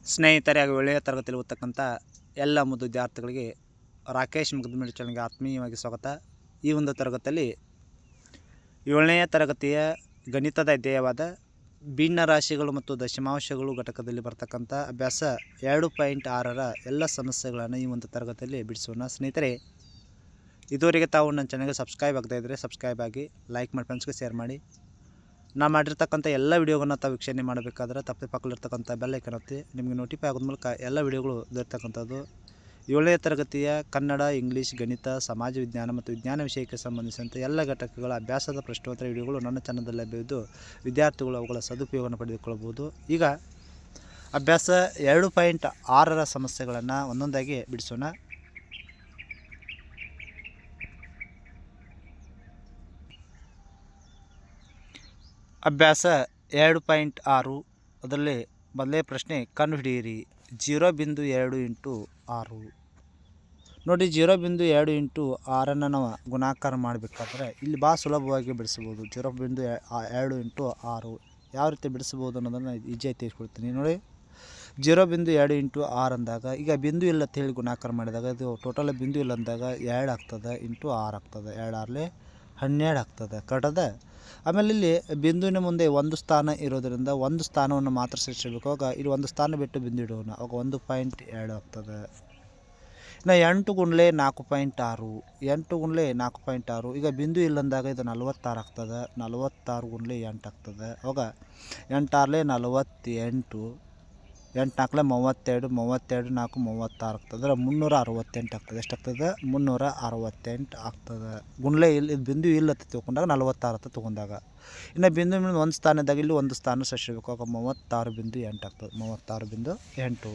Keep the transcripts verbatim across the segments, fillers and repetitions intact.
ಸ್ನೇಹಿತರೆ ಹಾಗೂ ಒಳ್ಳೆಯ ತರಗತಿಯಲ್ಲಿ ಓದ್ತಕ್ಕಂಥ ಎಲ್ಲ ಮುದ್ದು ವಿದ್ಯಾರ್ಥಿಗಳಿಗೆ ರಾಕೇಶ್ ಮುಗ್ದಮೇಡಿ ಚಾನಲ್ಗೆ ಆತ್ಮೀಯವಾಗಿ ಸ್ವಾಗತ. ಈ ಒಂದು ತರಗತಿಯಲ್ಲಿ ಏಳನೆಯ ತರಗತಿಯ ಗಣಿತದ ಅಧ್ಯಾಯವಾದ ಭಿನ್ನ ರಾಶಿಗಳು ಮತ್ತು ದಶಮಾಂಶಗಳು ಘಟಕದಲ್ಲಿ ಬರ್ತಕ್ಕಂಥ ಅಭ್ಯಾಸ ಎರಡು ಪಾಯಿಂಟ್ ಆರರ ಎಲ್ಲ ಸಮಸ್ಯೆಗಳನ್ನು ಈ ಒಂದು ತರಗತಿಯಲ್ಲಿ ಬಿಡಿಸೋಣ. ಸ್ನೇಹಿತರೆ, ಇದುವರೆಗೆ ತಾವು ನನ್ನ ಚಾನಲ್ಗೆ ಸಬ್ಸ್ಕ್ರೈಬ್ ಆಗದೇ ಇದ್ದರೆ ಸಬ್ಸ್ಕ್ರೈಬ್ ಆಗಿ, ಲೈಕ್ ಮಾಡಿ, ಫ್ರೆಂಡ್ಸ್ಗೆ ಶೇರ್ ಮಾಡಿ. ನಾನು ಮಾಡಿರ್ತಕ್ಕಂಥ ಎಲ್ಲ ವಿಡಿಯೋಗಳನ್ನ ತಾವು ವೀಕ್ಷಣೆ ಮಾಡಬೇಕಾದ್ರೆ ತಪ್ಪದೆ ಪಕ್ಕದಲ್ಲಿರ್ತಕ್ಕಂಥ ಬೆಲ್ ಐಕಾನ್ ಒತ್ತಿ. ನಿಮಗೆ ನೋಟಿಫೈ ಆಗೋದ ಮೂಲಕ ಎಲ್ಲ ವಿಡಿಯೋಗಳು ದೊರೆತಕ್ಕಂಥದ್ದು. ಏಳನೇ ತರಗತಿಯ ಕನ್ನಡ, ಇಂಗ್ಲೀಷ್, ಗಣಿತ, ಸಮಾಜ ವಿಜ್ಞಾನ ಮತ್ತು ವಿಜ್ಞಾನ ವಿಷಯಕ್ಕೆ ಸಂಬಂಧಿಸಿದಂತೆ ಎಲ್ಲ ಘಟಕಗಳ ಅಭ್ಯಾಸದ ಪ್ರಶ್ನೋತ್ತರ ವಿಡಿಯೋಗಳು ನನ್ನ ಚಾನಲ್ನಲ್ಲಿ ಲಭ್ಯವಿದ್ದು ವಿದ್ಯಾರ್ಥಿಗಳು ಅವುಗಳ ಸದುಪಯೋಗವನ್ನು ಪಡೆದುಕೊಳ್ಳಬಹುದು. ಈಗ ಅಭ್ಯಾಸ ಎರಡು ಪಾಯಿಂಟ್ ಆರರ ಸಮಸ್ಯೆಗಳನ್ನು ಒಂದೊಂದಾಗಿ ಬಿಡಿಸೋಣ. ಅಭ್ಯಾಸ ಎರಡು ಪಾಯಿಂಟ್ ಆರು, ಅದರಲ್ಲಿ ಮೊದಲೇ ಪ್ರಶ್ನೆ ಕಂಡುಹಿಡಿಯಿರಿ. ಜೀರೋ ಬಿಂದು ಎರಡು ಇಂಟು ಆರು. ನೋಡಿ, ಜೀರೋ ಬಿಂದು ಎರಡು ಇಂಟು ಆರನ್ನು ನಾವು ಗುಣಾಕಾರ ಮಾಡಬೇಕಾದ್ರೆ ಇಲ್ಲಿ ಭಾಳ ಸುಲಭವಾಗಿ ಬಿಡಿಸ್ಬೋದು. ಜೀರೋ ಬಿಂದು ಎರಡು ಇಂಟು ಆರು ಯಾವ ರೀತಿ ಬಿಡಿಸ್ಬೋದು ಅನ್ನೋದನ್ನು ಈಜಿಯಾಗಿ ತಿಳಿಸ್ಕೊಡ್ತೀನಿ. ನೋಡಿ, ಜೀರೋ ಬಿಂದು ಎರಡು ಇಂಟು ಆರು ಅಂದಾಗ ಈಗ ಬಿಂದು ಇಲ್ಲ ಅಂತ ಹೇಳಿ ಗುಣಾಕಾರ ಮಾಡಿದಾಗ ಇದು ಟೋಟಲ್ ಬಿಂದು ಇಲ್ಲ ಅಂದಾಗ ಎರಡು ಆಗ್ತದೆ ಇಂಟು ಆರು ಆಗ್ತದೆ. ಎರಡು ಆರಲೆ ಹನ್ನೆರಡು ಆಗ್ತದೆ, ಕರೆಕ್ಟದ. ಆಮೇಲೆ ಇಲ್ಲಿ ಬಿಂದುವಿನ ಮುಂದೆ ಒಂದು ಸ್ಥಾನ ಇರೋದರಿಂದ ಒಂದು ಸ್ಥಾನವನ್ನು ಮಾತ್ರ ಸೇರಿಸಬೇಕು. ಆವಾಗ ಇಲ್ಲಿ ಒಂದು ಸ್ಥಾನ ಬಿಟ್ಟು ಬಿಂದು ಇಡೋಣ. ಆವಾಗ ಒಂದು ಪಾಯಿಂಟ್ ಎರಡು ಆಗ್ತದೆ. ಇನ್ನು ಎಂಟು ಗುಂಡ್ಲೆ ನಾಲ್ಕು ಪಾಯಿಂಟ್ ಆರು. ಎಂಟು ಗುಂಡ್ಲೆ ನಾಲ್ಕು ಪಾಯಿಂಟ್ ಆರು ಈಗ ಬಿಂದು ಇಲ್ಲಂದಾಗ ಇದು ನಲ್ವತ್ತಾರು ಆಗ್ತದೆ. ನಲ್ವತ್ತಾರು ಗುಂಡ್ಲೆ ಎಂಟು ಆಗ್ತದೆ. ಅವಾಗ ಎಂಟಾರಲೆ ನಲವತ್ತೆಂಟು, ಎಂಟು ನಾಲ್ಕಲೆ ಮೂವತ್ತೆರಡು, ಮೂವತ್ತೆರಡು ನಾಲ್ಕು ಮೂವತ್ತಾರು ಆಗ್ತದೆ. ಅಂದರೆ ಮುನ್ನೂರ ಅರವತ್ತೆಂಟು ಆಗ್ತದೆ. ಎಷ್ಟಾಗ್ತದೆ? ಮುನ್ನೂರ ಅರವತ್ತೆಂಟು ಆಗ್ತದೆ. ಗುಂಡ್ಲೆ ಇಲ್ಲಿ ಬಿಂದು ಇಲ್ಲ ಅಂತ ತೊಗೊಂಡಾಗ ನಲ್ವತ್ತಾರು ಅಂತ ತೊಗೊಂಡಾಗ. ಇನ್ನು ಬಿಂದು ಮೇಲೆ ಒಂದು ಸ್ಥಾನದಾಗ ಇಲ್ಲಿ ಒಂದು ಸ್ಥಾನ ಸರಿಸಬೇಕು. ಆಗ ಮೂವತ್ತಾರು ಬಿಂದು ಎಂಟು ಆಗ್ತದೆ. ಮೂವತ್ತಾರು ಬಿಂದು ಎಂಟು.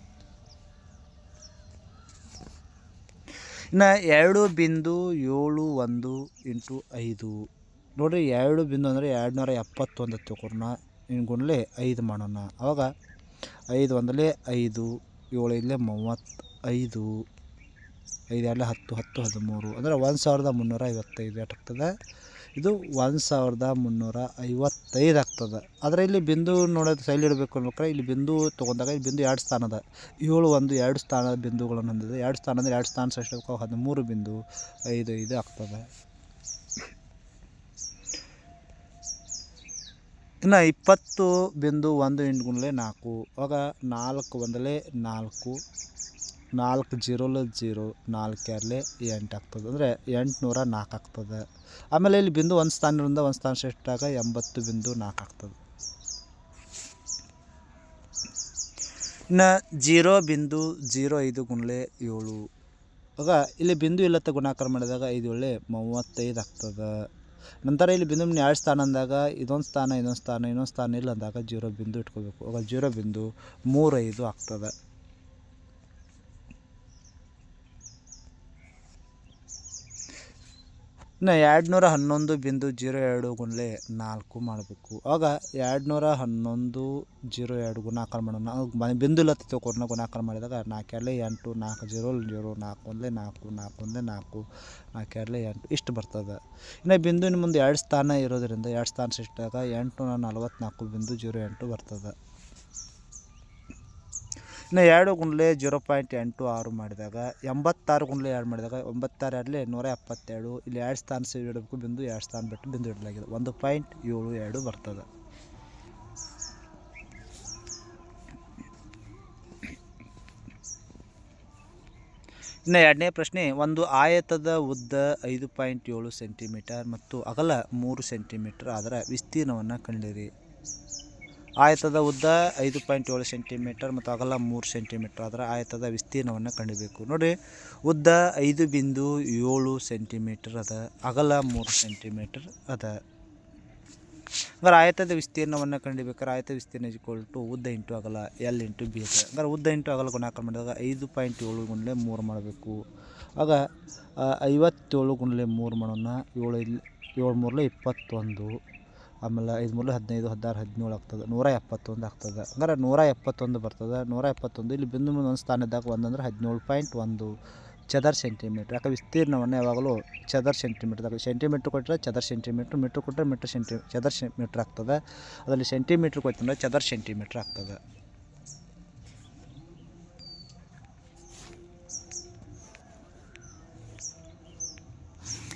ಇನ್ನು ಎರಡು ಬಿಂದು ಏಳು ಒಂದು ಇಂಟು ಐದು. ನೋಡಿರಿ, ಎರಡು ಬಿಂದು ಅಂದರೆ ಎರಡು ನೂರ ಎಪ್ಪತ್ತೊಂದು ತೊಗೊಂಡ ಇನ್ನು ಗುಂಡ್ಲೆ ಐದು ಮಾಡೋಣ. ಆವಾಗ ಐದು ಒಂದಲೇ ಐದು, ಏಳು ಇಲ್ಲೇ ಮೂವತ್ತೈದು, ಐದು ಎರಡಲೇ ಹತ್ತು, ಹತ್ತು ಹದಿಮೂರು ಅಂದರೆ ಒಂದು ಸಾವಿರದ ಮುನ್ನೂರ ಐವತ್ತೈದು ಎಷ್ಟಾಗ್ತದೆ? ಇದು ಒಂದು ಸಾವಿರದ ಮುನ್ನೂರ ಐವತ್ತೈದು ಆಗ್ತದೆ. ಆದರೆ ಇಲ್ಲಿ ಬಿಂದು ನೋಡೋದು ಸೈಲ್ ಇಡಬೇಕು ಅನ್ಬೇಕಾರೆ ಇಲ್ಲಿ ಬಿಂದು ತೊಗೊಂಡಾಗ ಇಲ್ಲಿ ಬಿಂದು ಎರಡು ಸ್ಥಾನದ ಏಳು ಒಂದು ಎರಡು ಸ್ಥಾನದ ಬಿಂದುಗಳನ್ನು ಹೊಂದಿದೆ. ಎರಡು ಸ್ಥಾನ ಅಂದರೆ ಎರಡು ಸ್ಥಾನ ಸರಿಸಬೇಕು. ಹದಿಮೂರು ಬಿಂದು ಐದು ಐದು ಆಗ್ತದೆ. ಇನ್ನು ಇಪ್ಪತ್ತು ಬಿಂದು ಒಂದು ಎಂಟು ಗುಂಡ್ಲೆ ನಾಲ್ಕು. ಆವಾಗ ನಾಲ್ಕು ಒಂದಲೇ ನಾಲ್ಕು, ನಾಲ್ಕು ಜೀರೋಲ ಜೀರೋ, ನಾಲ್ಕು ಎರಡಲೇ ಎಂಟು ಆಗ್ತದೆ. ಅಂದರೆ ಎಂಟುನೂರ ನಾಲ್ಕು ಆಗ್ತದೆ. ಆಮೇಲೆ ಇಲ್ಲಿ ಬಿಂದು ಒಂದು ಸ್ಥಾನದಿಂದ ಒಂದು ಸ್ಥಾನ ಸರಿಸಿದಾಗ ಎಂಬತ್ತು ಬಿಂದು ನಾಲ್ಕು ಆಗ್ತದೆ. ಇನ್ನು ಜೀರೋ ಬಿಂದು ಜೀರೋ ಐದು ಗುಂಡ್ಲೆ ಏಳು. ಆಗ ಇಲ್ಲಿ ಬಿಂದು ಇಲ್ಲತ್ತ ಗುಣಾಕಾರ ಮಾಡಿದಾಗ ಐದು ಏಳೆ ಮೂವತ್ತೈದು ಆಗ್ತದೆ. ನಂತರ ಇಲ್ಲಿ ಬಿಂದು ಎರಡು ಸ್ಥಾನ ಅಂದಾಗ ಇದೊಂದು ಸ್ಥಾನ ಇದೊಂದು ಸ್ಥಾನ ಇನ್ನೊಂದು ಸ್ಥಾನ ಇಲ್ಲ ಅಂದಾಗ ಜೀರೋ ಬಿಂದು ಇಟ್ಕೋಬೇಕು. ಆಗ ಜೀರೋ ಬಿಂದು ಮೂರೈದು ಆಗ್ತದೆ. ಇನ್ನು ಎರಡು ನೂರ ಹನ್ನೊಂದು ಬಿಂದು ಜೀರೋ ಎರಡು ಗುಂಡ್ಲೆ ನಾಲ್ಕು ಮಾಡಬೇಕು. ಆಗ ಎರಡು ನೂರ ಹನ್ನೊಂದು ಜೀರೋ ಎರಡು ಗುಣಾಕಾರ ಮಾಡೋಣ. ಬಿಂದು ಇಲ್ಲ ತಿಳ್ಕೊಡ್ನ ಗುಣಾಕಾರ ಮಾಡಿದಾಗ ನಾಲ್ಕು ಎರಡಲೇ ಎಂಟು, ನಾಲ್ಕು ಜೀರೋ ಜೀರೋ, ನಾಲ್ಕು ಒಂದಲೇ ನಾಲ್ಕು, ನಾಲ್ಕು ಒಂದಲೇ ನಾಲ್ಕು, ನಾಲ್ಕು ಎರಡಲೇ ಎಂಟು ಇಷ್ಟು ಬರ್ತದೆ. ಇನ್ನು ಬಿಂದುವಿನ ಮುಂದೆ ಎರಡು ಸ್ಥಾನ ಇರೋದರಿಂದ ಎರಡು ಸ್ಥಾನ ಸಿಟ್ಟಾಗ ಎಂಟುನೂರ ನಲ್ವತ್ತ್ನಾಲ್ಕು ಬಿಂದು ಜೀರೋ ಎಂಟು ಬರ್ತದೆ. ಇನ್ನು ಎರಡು ಗುಂಡ್ಲೆ ಜೀರೋ ಪಾಯಿಂಟ್ ಎಂಟು ಆರು ಮಾಡಿದಾಗ ಎಂಬತ್ತಾರು ಗುಂಡ್ಲೆ ಎರಡು ಮಾಡಿದಾಗ ಒಂಬತ್ತಾರು ಎರಡಲೇ ನೂರ ಎಪ್ಪತ್ತೆರಡು. ಇಲ್ಲಿ ಎರಡು ಸ್ಥಾನ ಸೇರಿ ಇಡಬೇಕು. ಬಿಂದು ಎರಡು ಸ್ಥಾನ ಬಿಟ್ಟು ಬಿಂದು ಇಡಲಾಗಿದೆ. ಒಂದು ಪಾಯಿಂಟ್ ಏಳು ಎರಡು ಬರ್ತದೆ. ಇನ್ನು ಎರಡನೇ ಪ್ರಶ್ನೆ, ಒಂದು ಆಯತದ ಉದ್ದ ಐದು ಪಾಯಿಂಟ್ ಏಳು ಸೆಂಟಿಮೀಟರ್ ಮತ್ತು ಅಗಲ ಮೂರು ಸೆಂಟಿಮೀಟರ್ ಅದರ ವಿಸ್ತೀರ್ಣವನ್ನು ಕಂಡಿರಿ. ಆಯತದ ಉದ್ದ ಐದು ಪಾಯಿಂಟ್ ಏಳು ಸೆಂಟಿಮೀಟರ್ ಮತ್ತು ಅಗಲ ಮೂರು ಸೆಂಟಿಮೀಟರ್ ಅದರ ಆಯತದ ವಿಸ್ತೀರ್ಣವನ್ನು ಕಂಡಿಬೇಕು. ನೋಡಿ, ಉದ್ದ ಐದು ಬಿಂದು ಏಳು ಸೆಂಟಿಮೀಟರ್ ಅದ, ಅಗಲ ಮೂರು ಸೆಂಟಿಮೀಟರ್ ಅದ. ಹಂಗಾರೆ ಆಯತದ ವಿಸ್ತೀರ್ಣವನ್ನು ಕಂಡಿಬೇಕಾದ್ರೆ ಆಯತ ವಿಸ್ತೀರ್ಣ ಈಕ್ವಲ್ ಟು ಉದ್ದ ಇಂಟು ಅಗಲ ಎಲ್ ಇಂಟು ಬಿ ಅದ. ಹಂಗಾರೆ ಉದ್ದ ಇಂಟು ಅಗಲ ಗುಣಾಕಾರ ಮಾಡಿದಾಗ ಐದು ಪಾಯಿಂಟ್ ಏಳು ಗುಂಡ್ಲೆ ಮೂರು ಮಾಡಬೇಕು. ಆಗ ಐವತ್ತೇಳು ಗುಂಡ್ಲೆ ಮೂರು ಮಾಡೋಣ. ಏಳು ಇಲ್ಲಿ ಏಳು ಮೂರಲೆ ಇಪ್ಪತ್ತೊಂದು, ಆಮೇಲೆ ಐದು ಮೂರಲೆ ಹದಿನೈದು, ಹದಿನಾರು ಹದಿನೇಳು ಆಗ್ತದೆ. ನೂರ ಎಪ್ಪತ್ತೊಂದು ಆಗ್ತದೆ. ಹಂಗಾರೆ ನೂರ ಎಪ್ಪತ್ತೊಂದು ಬರ್ತದೆ. ನೂರ ಎಪ್ಪತ್ತೊಂದು ಇಲ್ಲಿ ಬಿಂದು ಮುಂದೆ ಒಂದು ಸ್ಥಾನ ಇದ್ದಾಗ ಒಂದಂದ್ರೆ ಹದಿನೇಳು ಪಾಯಿಂಟ್ ಒಂದು ಚದರ ಸೆಂಟಿಮೀಟ್ರ್. ಯಾಕೆ ವಿಸ್ತೀರ್ಣವನ್ನು ಯಾವಾಗಲೂ ಚದರ ಸೆಂಟಿಮೀಟ್ರ್ದಾಗ ಸೆಂಟಿಮೀಟ್ರ್ ಕೊಟ್ಟರೆ ಚದರ ಸೆಂಟಿಮೀಟ್ರ್, ಮೀಟ್ರ್ ಕೊಟ್ಟರೆ ಮೀಟ್ರ್ ಸೆಂಟಿ ಚದರ ಮೀಟ್ರ್ ಆಗ್ತದೆ. ಅದರಲ್ಲಿ ಸೆಂಟಿಮೀಟ್ರ್ ಕೊಟ್ಟಂದ್ರೆ ಚದರ ಸೆಂಟಿಮೀಟ್ರ್ ಆಗ್ತದೆ.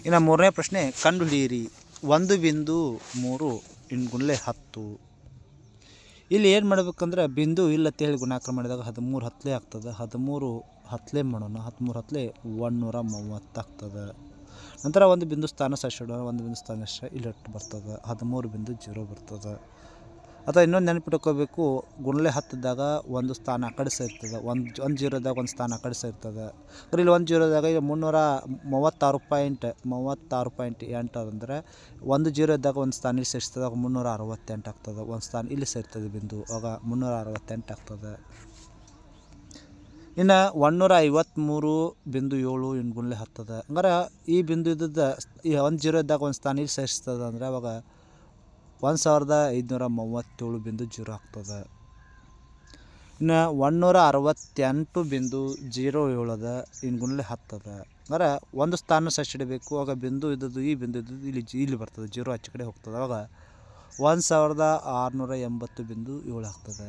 ಇನ್ನು ಮೂರನೇ ಪ್ರಶ್ನೆ ಕಂಡುಹಿಡಿಯಿರಿ. ಒಂದು ಬಿಂದು ಮೂರು ಇಂಗುಳ್ಳೆ ಹತ್ತು. ಇಲ್ಲಿ ಏನು ಮಾಡಬೇಕಂದ್ರೆ ಬಿಂದು ಇಲ್ಲ ಅಂತ ಹೇಳಿ ಗುಣಾಕಾರ ಮಾಡಿದಾಗ ಹದಿಮೂರು ಹತ್ತಲೇ ಆಗ್ತದೆ. ಹದಿಮೂರು ಹತ್ತಲೇ ಮಾಡೋಣ. ಹದಿಮೂರು ಹತ್ತಲೇ ಒಂದುನೂರ ಮೂವತ್ತು ಆಗ್ತದೆ. ನಂತರ ಒಂದು ಬಿಂದು ಸ್ಥಾನ ಸರಿಸಿಡೋಣ. ಒಂದು ಬಿಂದು ಸ್ಥಾನ ಇಲ್ಲಿ ಇಟ್ಟು ಬರ್ತದೆ. ಹದಿಮೂರು ಬಿಂದು ಜೀರೋ ಬರ್ತದೆ. ಅಥವಾ ಇನ್ನೊಂದು ನೆನಪಿಟ್ಕೋಬೇಕು, ಗುಣಲೆ ಹತ್ತಿದ್ದಾಗ ಒಂದು ಸ್ಥಾನ ಆ ಕಡೆ ಸೇರ್ತದೆ. ಒಂದು ಒಂದು ಜೀರೋದಾಗ ಒಂದು ಸ್ಥಾನ ಆ ಕಡೆ ಸೇರ್ತದೆ. ಇಲ್ಲಿ ಒಂದು ಜೀರೋದಾಗ ಈಗ ಮುನ್ನೂರ ಮೂವತ್ತಾರು ಪಾಯಿಂಟ್ ಮೂವತ್ತಾರು ಪಾಯಿಂಟ್ ಎಂಟು ಅಂದರೆ ಒಂದು ಜೀರೋ ಇದ್ದಾಗ ಒಂದು ಸ್ಥಾನ ಇಲ್ಲಿ ಸೇರಿಸ್ತದೆ. ಆಗ ಮುನ್ನೂರ ಅರವತ್ತೆಂಟು ಆಗ್ತದೆ. ಒಂದು ಸ್ಥಾನ ಇಲ್ಲಿ ಸೇರ್ತದೆ ಬಿಂದು, ಆಗ ಮುನ್ನೂರ ಅರವತ್ತೆಂಟು ಆಗ್ತದೆ. ಇನ್ನು ಒಂದುನೂರ ಐವತ್ತ್ಮೂರು ಬಿಂದು ಏಳು ಇಂಟು ಗುಣಲೆ ಹತ್ತದ. ಹಂಗಾರೆ ಈ ಬಿಂದು ಇದ್ದದ್ದು ಈ ಒಂದು ಜೀರೋ ಇದ್ದಾಗ ಒಂದು ಸ್ಥಾನ ಇಲ್ಲಿ ಸೇರಿಸ್ತದೆ ಅಂದರೆ ಅವಾಗ ಒಂದು ಸಾವಿರದ ಐದುನೂರ ಮೂವತ್ತೇಳು ಬಿಂದು ಜೀರೋ ಆಗ್ತದೆ. ಇನ್ನು ಒಂದುನೂರ ಅರವತ್ತೆಂಟು ಬಿಂದು ಜೀರೋ ಏಳದ ಇನ್ನು ಗುಣಲೆ ಹತ್ತದ. ಅಂದರೆ ಒಂದು ಸ್ಥಾನ ಸರಿಸಿಡಬೇಕು. ಆಗ ಬಿಂದು ಇದ್ದದ್ದು ಈ ಬಿಂದು ಇದ್ದದ್ದು ಇಲ್ಲಿ ಇಲ್ಲಿ ಬರ್ತದೆ, ಜೀರೋ ಆಚೆ ಕಡೆ ಹೋಗ್ತದೆ. ಆವಾಗ ಒಂದು ಸಾವಿರದ ಆರುನೂರ ಎಂಬತ್ತು ಬಿಂದು ಏಳು ಆಗ್ತದೆ.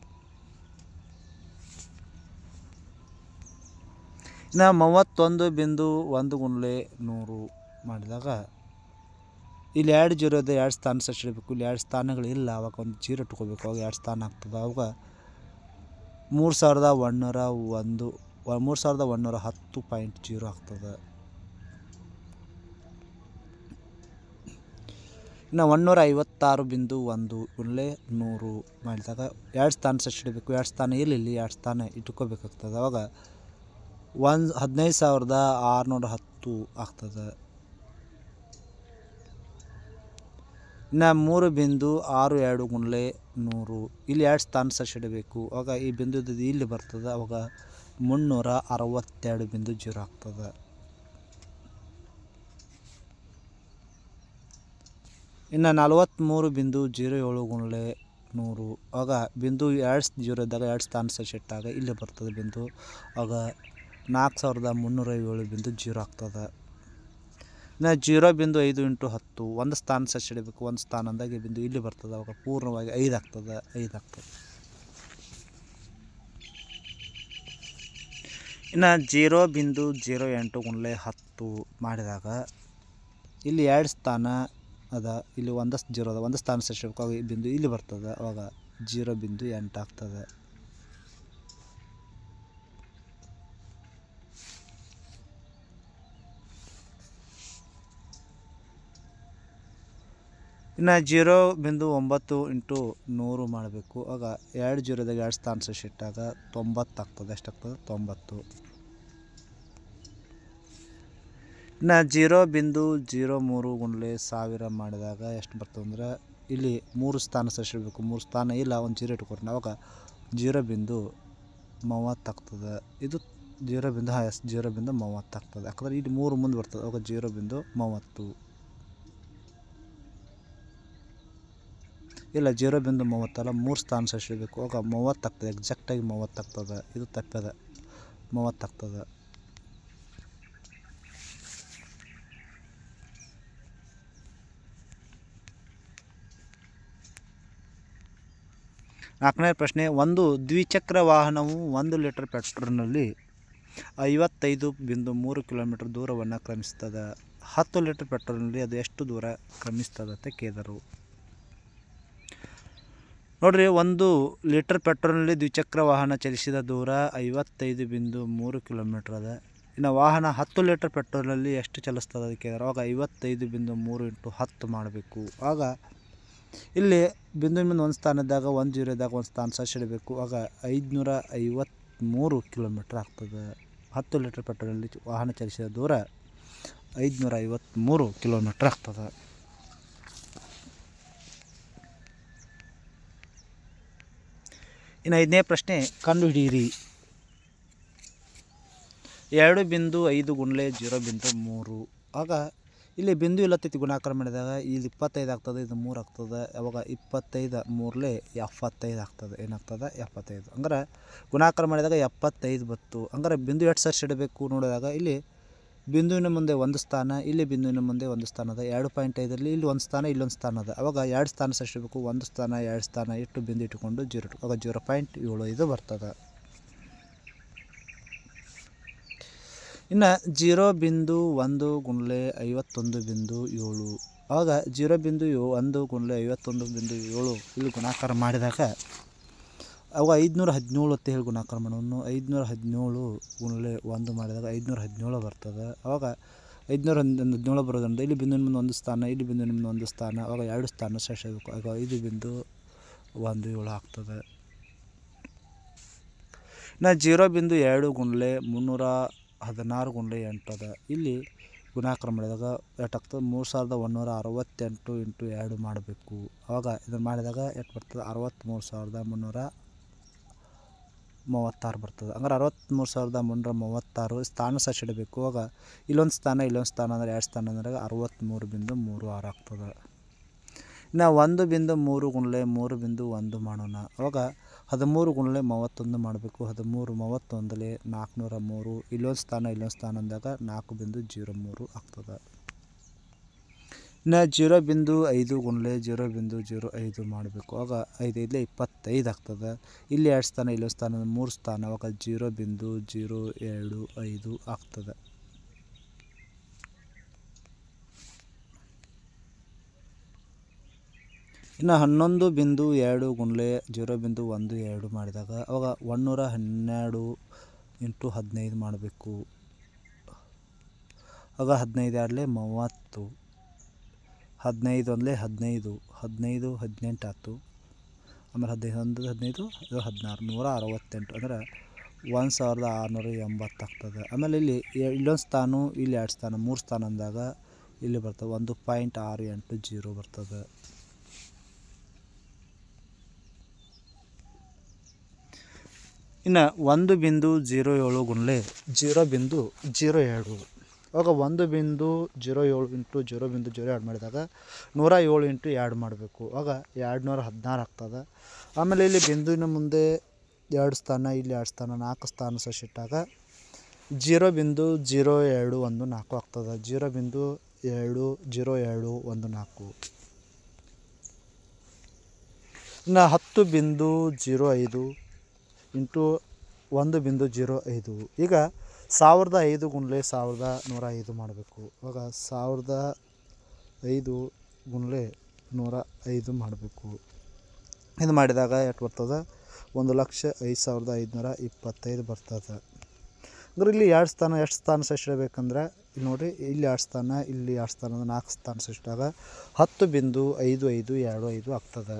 ಇನ್ನು ಮೂವತ್ತೊಂದು ಬಿಂದು ಒಂದು ಗುಣಲೆ ನೂರು ಮಾಡಿದಾಗ ಇಲ್ಲಿ ಎರಡು ಜೀರೋ ಇದೆ, ಎರಡು ಸ್ಥಾನ ಸರಿಸಿಡಬೇಕು. ಇಲ್ಲಿ ಎರಡು ಸ್ಥಾನಗಳಿಲ್ಲ, ಅವಾಗ ಒಂದು ಜೀರೋ ಇಟ್ಕೋಬೇಕು. ಅವಾಗ ಎರಡು ಸ್ಥಾನ ಆಗ್ತದೆ. ಅವಾಗ ಮೂರು ಸಾವಿರದ ಒಂದುನೂರ ಒಂದು ಮೂರು ಸಾವಿರದ ಒಂದುನೂರ ಹತ್ತು ಪಾಯಿಂಟ್ ಜೀರೋ ಆಗ್ತದೆ. ಇನ್ನು ಒಂದುನೂರ ಐವತ್ತಾರು ಬಿಂದು ಒಂದು ಗುಣಲೆ ನೂರು ಮಾಡಿದಾಗ ಎರಡು ಸ್ಥಾನ ಸರಿಸಿಡಬೇಕು. ಎರಡು ಸ್ಥಾನ ಇಲ್ಲಿ ಇಲ್ಲಿ ಎರಡು ಸ್ಥಾನ ಇಟ್ಕೋಬೇಕಾಗ್ತದೆ. ಅವಾಗ ಒಂದು ಹದಿನೈದು ಸಾವಿರದ ಆರುನೂರ ಹತ್ತು ಆಗ್ತದೆ. ಇನ್ನು ಮೂರು ಬಿಂದು ಆರು ಎರಡು ಗುಣಲೆ ನೂರು ಇಲ್ಲಿ ಎರಡು ಸ್ಥಾನ ಸರಿಸಿಡಬೇಕು. ಆಗ ಈ ಬಿಂದು ಇದ್ದದ್ದು ಇಲ್ಲಿ ಬರ್ತದೆ. ಅವಾಗ ಮುನ್ನೂರ ಅರವತ್ತೆರಡು ಬಿಂದು ಜೀರೋ ಆಗ್ತದೆ. ಇನ್ನು ನಲವತ್ತ್ಮೂರು ಬಿಂದು ಜೀರೋ ಏಳು ಗುಣಲೆ ನೂರು ಆಗ ಬಿಂದು ಎರಡು ಜೀರೋ ಇದ್ದಾಗ ಎರಡು ಸ್ಥಾನ ಸರಿಸಿಟ್ಟಾಗ ಇಲ್ಲಿ ಬರ್ತದೆ ಬಿಂದು. ಆಗ ನಾಲ್ಕು ಸಾವಿರದ ಮುನ್ನೂರ ಏಳು ಬಿಂದು ಜೀರೋ ಆಗ್ತದೆ. ಇನ್ನು ಜೀರೋ ಬಿಂದು ಐದು ಇಂಟು ಹತ್ತು ಒಂದು ಸ್ಥಾನ ಸರಿಸಿಡಬೇಕು. ಒಂದು ಸ್ಥಾನ ಅಂದಾಗ ಬಿಂದು ಇಲ್ಲಿ ಬರ್ತದೆ. ಅವಾಗ ಪೂರ್ಣವಾಗಿ ಐದು ಆಗ್ತದೆ ಐದು ಆಗ್ತದೆ. ಇನ್ನು ಜೀರೋ ಬಿಂದು ಜೀರೋ ಎಂಟು ಗುಣಲೆ ಹತ್ತು ಮಾಡಿದಾಗ ಇಲ್ಲಿ ಎರಡು ಸ್ಥಾನ ಅದ, ಇಲ್ಲಿ ಒಂದಷ್ಟು ಜೀರೋ ಅದ, ಒಂದು ಸ್ಥಾನ ಸರಿಸಿಡಬೇಕು. ಆಗ ಈ ಬಿಂದು ಇಲ್ಲಿ ಬರ್ತದೆ. ಅವಾಗ ಜೀರೋ ಬಿಂದು ಎಂಟು ಆಗ್ತದೆ. ಇನ್ನು ಜೀರೋ ಬಿಂದು ಒಂಬತ್ತು ಇಂಟು ನೂರು ಮಾಡಬೇಕು. ಆಗ ಎರಡು ಜೀರೋದಾಗ ಎರಡು ಸ್ಥಾನ ಸರಿಸಿಟ್ಟಾಗ ತೊಂಬತ್ತು ಆಗ್ತದೆ. ಎಷ್ಟಾಗ್ತದೆ? ತೊಂಬತ್ತು. ಇನ್ನು ಜೀರೋ ಬಿಂದು ಜೀರೋ ಮೂರು ಗುಣಲೆ ಸಾವಿರ ಮಾಡಿದಾಗ ಎಷ್ಟು ಬರ್ತದೆ ಅಂದ್ರೆ ಇಲ್ಲಿ ಮೂರು ಸ್ಥಾನ ಸರಿಸಿಡಬೇಕು. ಮೂರು ಸ್ಥಾನ ಇಲ್ಲ, ಒಂದು ಜೀರೋ ಇಟ್ಕೊಡ್ರಿ. ಅವಾಗ ಜೀರೋ ಬಿಂದು ಮೂವತ್ತಾಗ್ತದೆ. ಇದು ಜೀರೋ ಬಿಂದು ಹಾಂ ಎಸ್ ಜೀರೋ ಬಿಂದು ಮೂವತ್ತಾಗ್ತದೆ. ಯಾಕಂದರೆ ಇಲ್ಲಿ ಮೂರು ಮುಂದೆ ಬರ್ತದೆ. ಅವಾಗ ಜೀರೋ ಬಿಂದು ಮೂವತ್ತು ಇಲ್ಲ ಜೀರೋ ಬಿಂದು ಮೂವತ್ತಲ್ಲ, ಮೂರು ಸ್ಥಾನ ಸರಿಸಿಡಬೇಕು. ಆಗ ಮೂವತ್ತಾಗ್ತದೆ. ಎಕ್ಸಾಕ್ಟಾಗಿ ಮೂವತ್ತಾಗ್ತದೆ. ಇದು ತಪ್ಪದ, ಮೂವತ್ತಾಗ್ತದೆ. ನಾಲ್ಕನೇ ಪ್ರಶ್ನೆ, ಒಂದು ದ್ವಿಚಕ್ರ ವಾಹನವು ಒಂದು ಲೀಟರ್ ಪೆಟ್ರೋಲ್ನಲ್ಲಿ ಐವತ್ತೈದು ಬಿಂದು ಮೂರು ಕಿಲೋಮೀಟರ್ ದೂರವನ್ನು ಕ್ರಮಿಸ್ತದೆ. ಹತ್ತು ಲೀಟರ್ ಪೆಟ್ರೋಲ್ನಲ್ಲಿ ಅದು ಎಷ್ಟು ದೂರ ಕ್ರಮಿಸ್ತದೆ ಅಂತ ಕೇಳಿದರು. ನೋಡಿರಿ, ಒಂದು ಲೀಟರ್ ಪೆಟ್ರೋಲ್ನಲ್ಲಿ ದ್ವಿಚಕ್ರ ವಾಹನ ಚಲಿಸಿದ ದೂರ ಐವತ್ತೈದು ಬಿಂದು ಮೂರು ಕಿಲೋಮೀಟ್ರ್ ಅದ. ಇನ್ನು ವಾಹನ ಹತ್ತು ಲೀಟರ್ ಪೆಟ್ರೋಲ್ನಲ್ಲಿ ಎಷ್ಟು ಚಲಿಸ್ತದೆ ಅದಕ್ಕೆ ಕೇಳಿದ್ರು. ಆವಾಗ ಐವತ್ತೈದು ಬಿಂದು ಮೂರು ಇಂಟು ಹತ್ತು ಮಾಡಬೇಕು. ಆಗ ಇಲ್ಲಿ ಬಿಂದು ಬಿಂದು ಒಂದು ಸ್ಥಾನ ಇದ್ದಾಗ ಒಂದು ಜೀರೋ ಇದ್ದಾಗ ಒಂದು ಸ್ಥಾನ ಸರಿಸಿಡಬೇಕು. ಆಗ ಐದುನೂರ ಐವತ್ತ್ಮೂರು ಕಿಲೋಮೀಟ್ರ್ ಆಗ್ತದೆ. ಹತ್ತು ಲೀಟರ್ ಪೆಟ್ರೋಲ್ನಲ್ಲಿ ವಾಹನ ಚಲಿಸಿದ ದೂರ ಐದುನೂರ ಐವತ್ತ್ಮೂರು ಕಿಲೋಮೀಟ್ರ್ ಆಗ್ತದೆ. ಇನ್ನು ಐದನೇ ಪ್ರಶ್ನೆ, ಕಂಡುಹಿಡಿಯಿರಿ. ಎರಡು ಬಿಂದು ಐದು ಗುಣಲೆ ಜೀರೋ ಬಿಂದು ಮೂರು. ಆಗ ಇಲ್ಲಿ ಬಿಂದು ಇಲ್ಲತ್ತೈತಿ ಗುಣಾಕಾರ ಮಾಡಿದಾಗ ಇಲ್ಲಿ ಇಪ್ಪತ್ತೈದು ಆಗ್ತದೆ, ಇದು ಮೂರು ಆಗ್ತದೆ. ಅವಾಗ ಇಪ್ಪತ್ತೈದು ಮೂರಲೇ ಎಪ್ಪತ್ತೈದು ಆಗ್ತದೆ. ಏನಾಗ್ತದೆ? ಎಪ್ಪತ್ತೈದು. ಅಂದ್ರೆ ಗುಣಾಕಾರ ಮಾಡಿದಾಗ ಎಪ್ಪತ್ತೈದು ಬತ್ತು. ಅಂದ್ರೆ ಬಿಂದು ಎಷ್ಟು ಸರಿಸಿಡಬೇಕು ನೋಡಿದಾಗ ಇಲ್ಲಿ ಬಿಂದುವಿನ ಮುಂದೆ ಒಂದು ಸ್ಥಾನ, ಇಲ್ಲಿ ಬಿಂದುವಿನ ಮುಂದೆ ಒಂದು ಸ್ಥಾನ ಅದ. ಎರಡು ಪಾಯಿಂಟ್ ಐದರಲ್ಲಿ ಇಲ್ಲಿ ಒಂದು ಸ್ಥಾನ, ಇಲ್ಲೊಂದು ಸ್ಥಾನ ಅದ. ಅವಾಗ ಎರಡು ಸ್ಥಾನ ಸರಿಸಿಡಬೇಕು. ಒಂದು ಸ್ಥಾನ ಎರಡು ಸ್ಥಾನ ಇಟ್ಟು ಬಿಂದು ಇಟ್ಟುಕೊಂಡು ಜೀರೋ ಇಟ್ಟು ಅವಾಗ ಜೀರೋ ಪಾಯಿಂಟ್ ಏಳು ಐದು ಬರ್ತದೆ. ಇನ್ನು ಜೀರೋ ಬಿಂದು ಒಂದು ಗುಂಡ್ಲೆ ಐವತ್ತೊಂದು ಬಿಂದು ಏಳು, ಆವಾಗ ಜೀರೋ ಬಿಂದು ಯೋ ಒಂದು ಗುಂಡ್ಲೆ ಐವತ್ತೊಂದು ಬಿಂದು ಏಳು ಇಲ್ಲಿ ಗುಣಾಕಾರ ಮಾಡಿದಾಗ ಅವಾಗ ಐದುನೂರ ಹದಿನೇಳು ಅಂತ ಹೇಳಿ ಗುಣಾಕಾರ ಮಾಡೋನು. ಐದುನೂರ ಹದಿನೇಳು ಗುಂಡ್ಲೆ ಒಂದು ಮಾಡಿದಾಗ ಐದುನೂರ ಹದಿನೇಳು ಬರ್ತದೆ. ಆವಾಗ ಐದುನೂರ ಹದಿನೇಳು ಬರೋದ್ರಿಂದ ಇಲ್ಲಿ ಬಿಂದುವಿನ ಮುಂದೆ ಒಂದು ಸ್ಥಾನ, ಇಲ್ಲಿ ಬಿಂದುವಿನ ಮುಂದೆ ಒಂದು ಸ್ಥಾನ, ಆವಾಗ ಎರಡು ಸ್ಥಾನ ಸೇರಿಸಬೇಕು. ಆಗ ಐದು ಬಿಂದು ಒಂದು ಏಳು ಆಗ್ತದೆ. ಇನ್ನು ಜೀರೋ ಬಿಂದು ಎರಡು ಗುಂಡ್ಲೆ ಮುನ್ನೂರ ಹದಿನಾರು ಗುಂಡ್ಲೆ ಎಂಟು ಅದ. ಇಲ್ಲಿ ಗುಣಾಕಾರ ಮಾಡಿದಾಗ ಎಷ್ಟಾಗ್ತದೆ? ಮೂರು ಸಾವಿರದ ಒಂದುನೂರ ಅರವತ್ತೆಂಟು ಇಂಟು ಎರಡು ಮಾಡಬೇಕು. ಆವಾಗ ಇದನ್ನು ಮಾಡಿದಾಗ ಎಷ್ಟು ಬರ್ತದೆ? ಅರವತ್ತ್ಮೂರು ಸಾವಿರದ ಮುನ್ನೂರ ಮೂವತ್ತಾರು ಬರ್ತದೆ. ಹಂಗಾರೆ ಅರವತ್ತ್ಮೂರು ಸಾವಿರದ ಮುನ್ನೂರ ಮೂವತ್ತಾರು ಸ್ಥಾನ ಸರಿಸಿಡಬೇಕು. ಆವಾಗ ಇಲ್ಲೊಂದು ಸ್ಥಾನ ಇಲ್ಲೊಂದು ಸ್ಥಾನ ಅಂದರೆ ಎರಡು ಸ್ಥಾನ ಅಂದರೆ ಅರವತ್ತ್ಮೂರು ಬಿಂದು ಮೂರು ಆರು ಆಗ್ತದೆ. ಇನ್ನು ಒಂದು ಬಿಂದು ಮೂರು ಗುಂಡ್ಲೆ ಮೂರು ಬಿಂದು ಒಂದು ಮಾಡೋಣ. ಆವಾಗ ಹದಿಮೂರು ಗುಂಡ್ಲೆ ಮೂವತ್ತೊಂದು ಮಾಡಬೇಕು. ಹದಿಮೂರು ಮೂವತ್ತೊಂದಲೇ ನಾಲ್ಕುನೂರ ಮೂರು, ಇಲ್ಲೊಂದು ಸ್ಥಾನ ಇಲ್ಲೊಂದು ಸ್ಥಾನ ಅಂದಾಗ ನಾಲ್ಕು ಬಿಂದು ಜೀರೋ ಮೂರು ಆಗ್ತದೆ. ಇನ್ನು ಜೀರೋ ಬಿಂದು ಐದು ಗುಂಡ್ಲೆ ಜೀರೋ ಬಿಂದು ಜೀರೋ ಐದು ಮಾಡಬೇಕು. ಆವಾಗ ಐದು ಐದಲೇ ಇಪ್ಪತ್ತೈದು ಆಗ್ತದೆ. ಇಲ್ಲಿ ಎರಡು ಸ್ಥಾನ ಇಲ್ಲೊಂದು ಸ್ಥಾನ ಮೂರು ಸ್ಥಾನ, ಆವಾಗ ಜೀರೋ ಬಿಂದು ಜೀರೋ ಎರಡು ಐದು ಆಗ್ತದೆ. ಇನ್ನು ಹನ್ನೊಂದು ಬಿಂದು ಎರಡು ಗುಂಡ್ಲೆ ಜೀರೋ ಬಿಂದು ಒಂದು ಎರಡು ಮಾಡಿದಾಗ ಅವಾಗ ಒಂದುನೂರ ಹನ್ನೆರಡು ಇಂಟು ಹದಿನೈದು ಮಾಡಬೇಕು. ಆಗ ಹದಿನೈದು ಎರಡಲೇ ಮೂವತ್ತು, ಹದಿನೈದು ಒಂದಲೇ ಹದಿನೈದು, ಹದಿನೈದು ಹದಿನೆಂಟು ಆಯ್ತು. ಆಮೇಲೆ ಹದಿನೈದು ಒಂದು ಹದಿನೈದು ಇದು ಹದಿನಾರು, ನೂರ ಅರವತ್ತೆಂಟು ಅಂದರೆ ಒಂದು ಸಾವಿರದ ಆರುನೂರ ಎಂಬತ್ತು ಆಗ್ತದೆ. ಆಮೇಲೆ ಇಲ್ಲಿ ಇಲ್ಲೊಂದು ಸ್ಥಾನ ಇಲ್ಲಿ ಎರಡು ಸ್ಥಾನ ಮೂರು ಸ್ಥಾನ ಅಂದಾಗ ಇಲ್ಲಿ ಬರ್ತದೆ ಒಂದು ಪಾಯಿಂಟ್ ಆರು ಎಂಟು ಜೀರೋ ಬರ್ತದೆ. ಇನ್ನು ಒಂದು ಬಿಂದು ಜೀರೋ ಏಳು ಗುಂಡ್ಲೆ ಜೀರೋ ಬಿಂದು ಜೀರೋ ಎರಡು, ಆವಾಗ ಒಂದು ಬಿಂದು ಜೀರೋ ಏಳು ಇಂಟು ಜೀರೋ ಬಿಂದು ಜೀರೋ ಎರಡು ಮಾಡಿದಾಗ ನೂರ ಏಳು ಇಂಟು ಎರಡು ಮಾಡಬೇಕು. ಆಗ ಎರಡು ನೂರ ಹದಿನಾರು ಆಗ್ತದೆ. ಆಮೇಲೆ ಇಲ್ಲಿ ಬಿಂದುವಿನ ಮುಂದೆ ಎರಡು ಸ್ಥಾನ ಇಲ್ಲಿ ಎರಡು ಸ್ಥಾನ ನಾಲ್ಕು ಸ್ಥಾನ ಸರಿಸಿಟ್ಟಾಗ ಜೀರೋ ಬಿಂದು ಜೀರೋ ಎರಡು ಒಂದು ನಾಲ್ಕು ಆಗ್ತದೆ. ಜೀರೋ ಬಿಂದು ಎರಡು ಜೀರೋ ಎರಡು ಒಂದು ನಾಲ್ಕು. ಇನ್ನು ಹತ್ತು ಬಿಂದು ಜೀರೋ ಐದು ಇಂಟು ಒಂದು ಬಿಂದು ಜೀರೋ ಐದು. ಈಗ ಸಾವಿರದ ಐದು ಗುಂಡ್ಲೆ ಸಾವಿರದ ನೂರ ಐದು ಮಾಡಬೇಕು. ಇವಾಗ ಸಾವಿರದ ಐದು ಗುಂಡ್ಲೆ ನೂರ ಐದು ಮಾಡಬೇಕು. ಇದು ಮಾಡಿದಾಗ ಎಷ್ಟು ಬರ್ತದೆ? ಒಂದು ಲಕ್ಷ ಐದು ಸಾವಿರದ ಐದುನೂರ ಇಪ್ಪತ್ತೈದು ಬರ್ತದೆ. ಅಂದ್ರೆ ಇಲ್ಲಿ ಎರಡು ಸ್ಥಾನ ಎಷ್ಟು ಸ್ಥಾನ ಸರಿಸಿಡಬೇಕಂದ್ರೆ ಇಲ್ಲಿ ನೋಡಿ, ಇಲ್ಲಿ ಎರಡು ಸ್ಥಾನ ಇಲ್ಲಿ ಎರಡು ಸ್ಥಾನ ಅಂದರೆ ನಾಲ್ಕು ಸ್ಥಾನ ಸರಿಸಿದಾಗ ಹತ್ತು ಬಿಂದು ಐದು ಐದು ಎರಡು ಐದು ಆಗ್ತದೆ.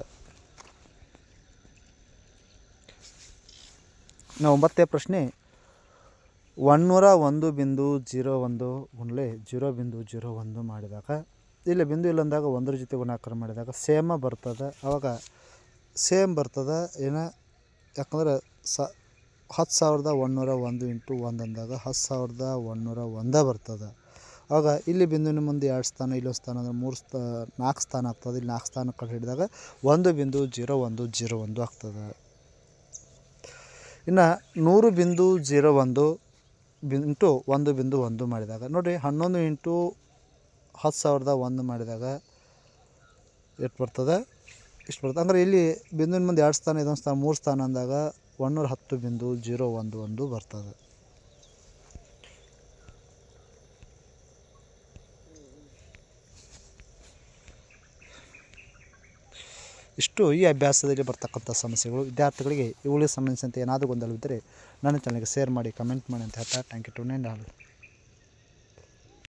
ಇನ್ನು ಒಂಬತ್ತನೇ ಪ್ರಶ್ನೆ, ಒಂದುನೂರ ಒಂದು ಬಿಂದು ಜೀರೋ ಒಂದು ಗುಂಡ್ಲೆ ಜೀರೋ ಬಿಂದು ಜೀರೋ ಒಂದು ಮಾಡಿದಾಗ ಇಲ್ಲಿ ಬಿಂದು ಇಲ್ಲಂದಾಗ ಒಂದರ ಜೊತೆ ಗುಣಾಕಾರ ಮಾಡಿದಾಗ ಸೇಮ ಬರ್ತದೆ. ಆವಾಗ ಸೇಮ್ ಬರ್ತದೆ ಏನೋ, ಯಾಕಂದ್ರೆ ಸ ಹತ್ತು ಸಾವಿರದ ಒಂದುನೂರ ಒಂದು ಇಂಟು ಒಂದು ಅಂದಾಗ ಹತ್ತು ಸಾವಿರದ ಒಂದುನೂರ ಒಂದೇ ಬರ್ತದೆ. ಆವಾಗ ಇಲ್ಲಿ ಬಿಂದುವಿನ ಮುಂದೆ ಎರಡು ಸ್ಥಾನ ಇಲ್ಲೊಂದು ಸ್ಥಾನ ಅಂದರೆ ಮೂರು ಸ್ಥಾ ನಾಲ್ಕು ಸ್ಥಾನ ಆಗ್ತದೆ. ಇಲ್ಲಿ ನಾಲ್ಕು ಸ್ಥಾನ ಕಂಡು ಹಿಡಿದಾಗ ಒಂದು ಬಿಂದು ಜೀರೋ ಒಂದು ಜೀರೋ ಒಂದು ಆಗ್ತದೆ. ಇನ್ನು ನೂರು ಬಿಂದು ಜೀರೋ ಒಂದು ಇಂಟು ಒಂದು ಬಿಂದು ಒಂದು ಮಾಡಿದಾಗ ನೋಡಿ, ಹನ್ನೊಂದು ಇಂಟು ಹತ್ತು ಸಾವಿರದ ಒಂದು ಮಾಡಿದಾಗ ಎಷ್ಟು ಬರ್ತದೆ? ಇಷ್ಟು ಬರ್ತದೆ. ಅಂದರೆ ಇಲ್ಲಿ ಬಿಂದುವಿನ ಮುಂದೆ ಎರಡು ಸ್ಥಾನ ಇದೊಂದು ಸ್ಥಾನ ಮೂರು ಸ್ಥಾನ ಅಂದಾಗ ಒಂದುನೂರ ಹತ್ತು ಬಿಂದು ಜೀರೋ ಒಂದು ಒಂದು ಬರ್ತದೆ. ಇಷ್ಟು ಈ ಅಭ್ಯಾಸದಲ್ಲಿ ಬರ್ತಕ್ಕಂಥ ಸಮಸ್ಯೆಗಳು. ವಿದ್ಯಾರ್ಥಿಗಳಿಗೆ ಇವುಗಳಿಗೆ ಸಂಬಂಧಿಸಿದಂತೆ ಏನಾದರೂ ಗೊಂದಲವಿದ್ದರೆ ನನ್ನ ಚಾನಲ್ಗೆ ಶೇರ್ ಮಾಡಿ, ಕಮೆಂಟ್ ಮಾಡಿ ಅಂತ ಹೇಳ್ತಾ ಥ್ಯಾಂಕ್ ಯು ಟು ನೆಂಡ್ ಆಲ್.